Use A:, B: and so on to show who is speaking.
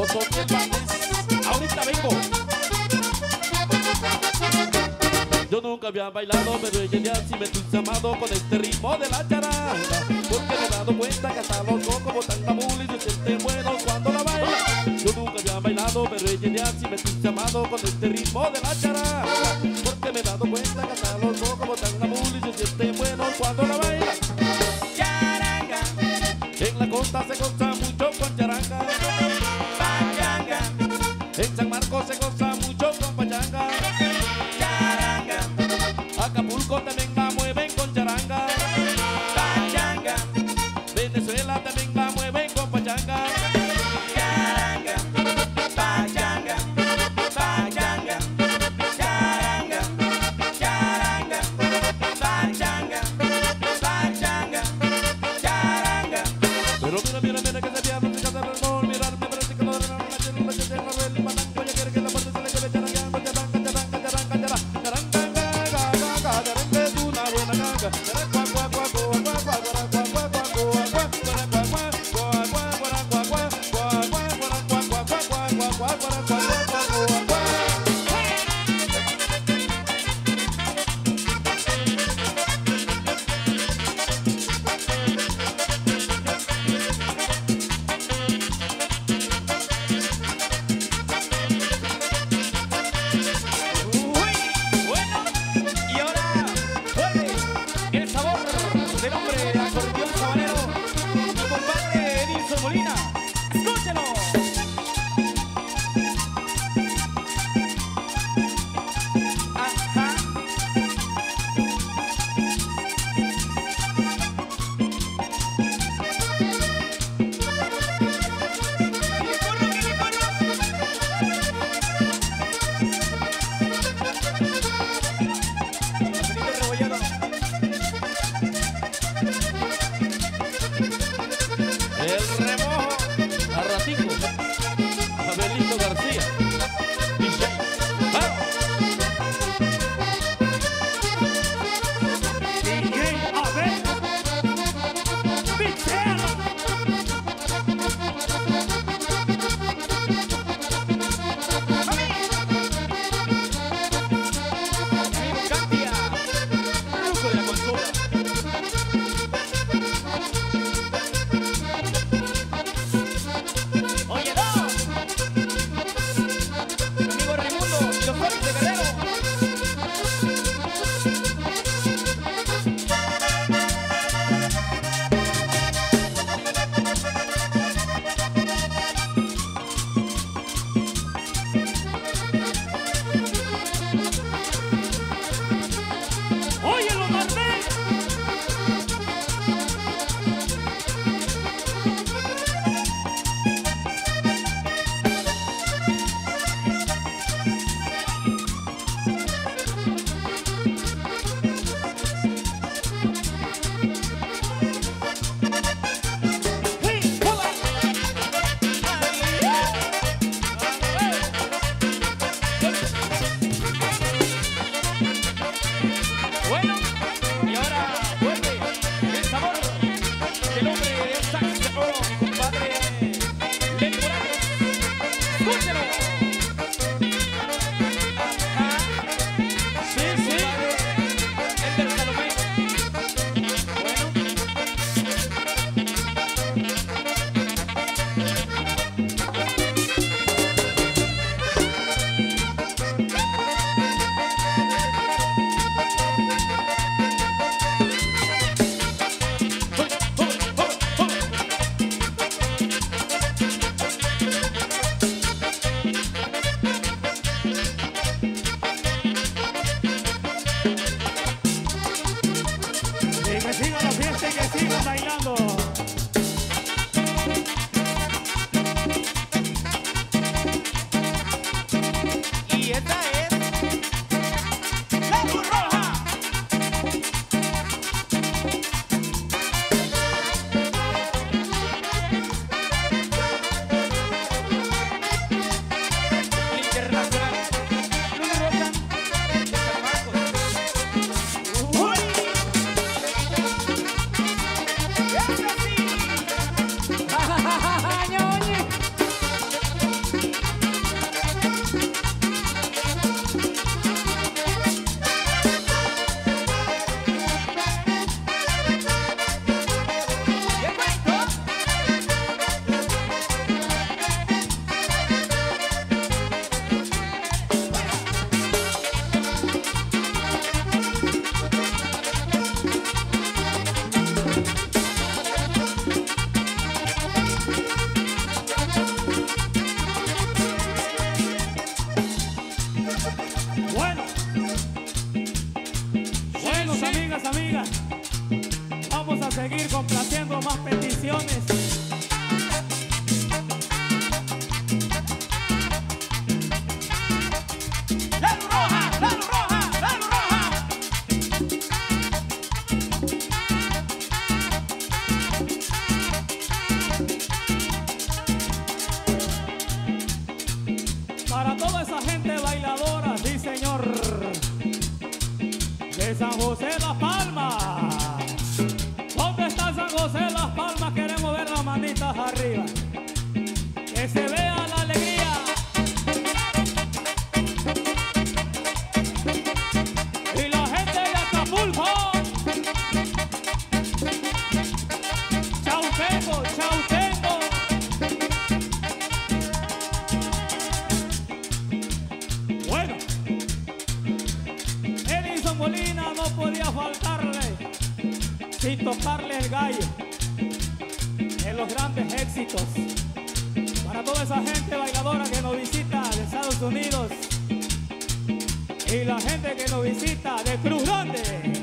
A: Sonia Hernández. Ahorita vengo. Yo nunca había bailado, pero ella ya sí me entusiasmado con este ritmo de la charanga. Porque me he dado cuenta que hasta los cocos botan tamules y se sienten buenos cuando la baila. Yo nunca había bailado, pero ella ya sí me entusiasmado con este ritmo de la charanga. Porque me he dado cuenta que hasta los cocos botan tamules y se sienten buenos cuando la baila. Charanga. En la costa se goza mucho con charanga. Pachanga. En San Marcos se goza mucho con pachanga. Acapulco también la mueven con charanga. Pachanga. Venezuela también la mueven con pachanga. Charanga. Pachanga. Pachanga. Charanga. Charanga. Pachanga. Pachanga. Charanga. Pero mira que se pierde, se casa del gol. Mirar, me parece que no de la noche, no se llega a ver el patanco. Ya quiere que la puerta se le lleve charanga.
B: Para toda esa gente bailadora, sí señor, de San José de Las Palmas. ¿Dónde está San José de Las Palmas? Queremos ver las manitas arriba, que se vea la alegría. Y la gente de Acapulco, Chautengo, Chautengo. Bueno, Edison Molina no podía faltarle sin tocarle el gallo en los grandes éxitos. Para toda esa gente bailadora que nos visita de Estados Unidos y la gente que nos visita de Cruz Grande.